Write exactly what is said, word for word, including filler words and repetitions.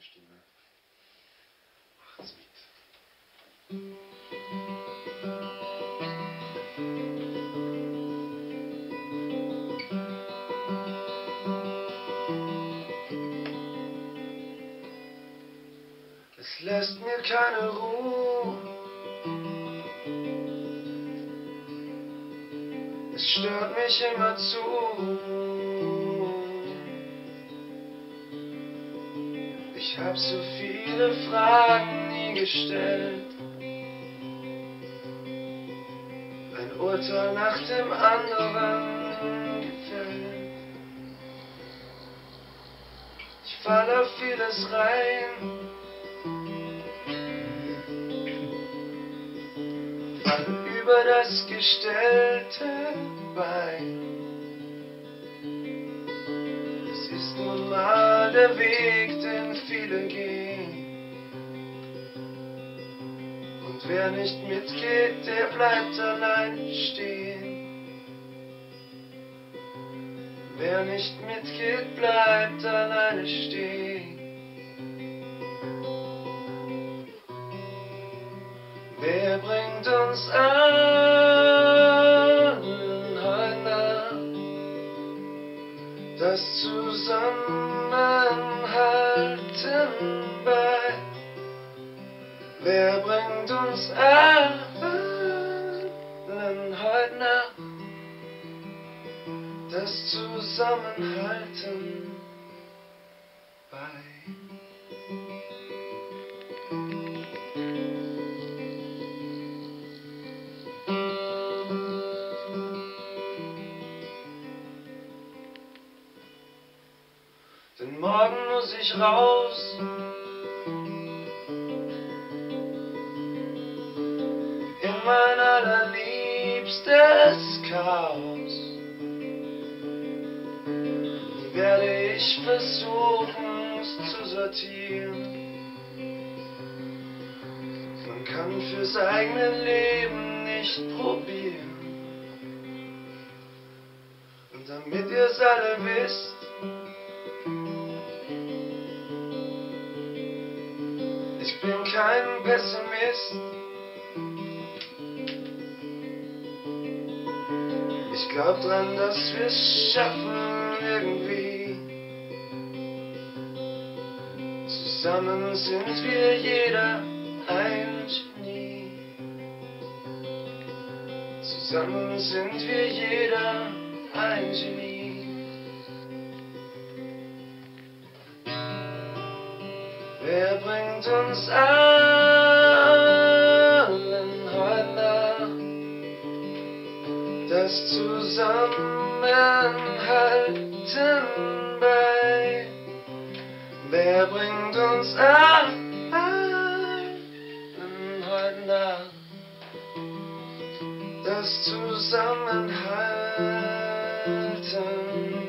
meine Stimme. Macht's mit. Es lässt mir keine Ruhe. Es stört mich immer zu. Ich hab so viele Fragen nie gestellt. Ein Urteil nach dem anderen gefällt. Ich fall auf vieles rein. Über das gestellte Bein. Es ist nun mal der Weg, den viele gehen. Und wer nicht mitgeht, der bleibt allein stehen. Wer nicht mitgeht, bleibt alleine stehen. Wer bringt uns allen heute nach? Das Zusammenhalten bei? Wer bringt uns allen heute nach? Das Zusammenhalten bei? Denn morgen muss ich raus. In mein allerliebstes Chaos. Wie werde ich versuchen, es zu sortieren? Man kann fürs eigene Leben nicht probieren. Und damit ihr's alle wisst, ich bin kein Pessimist. Ich glaub dran, dass wir's schaffen irgendwie. Zusammen sind wir jeder ein Genie. Zusammen sind wir jeder ein Genie. Wer bringt uns allen heute nach? Das Zusammenhalten bei? Wer bringt uns allen heute nach? Das Zusammenhalten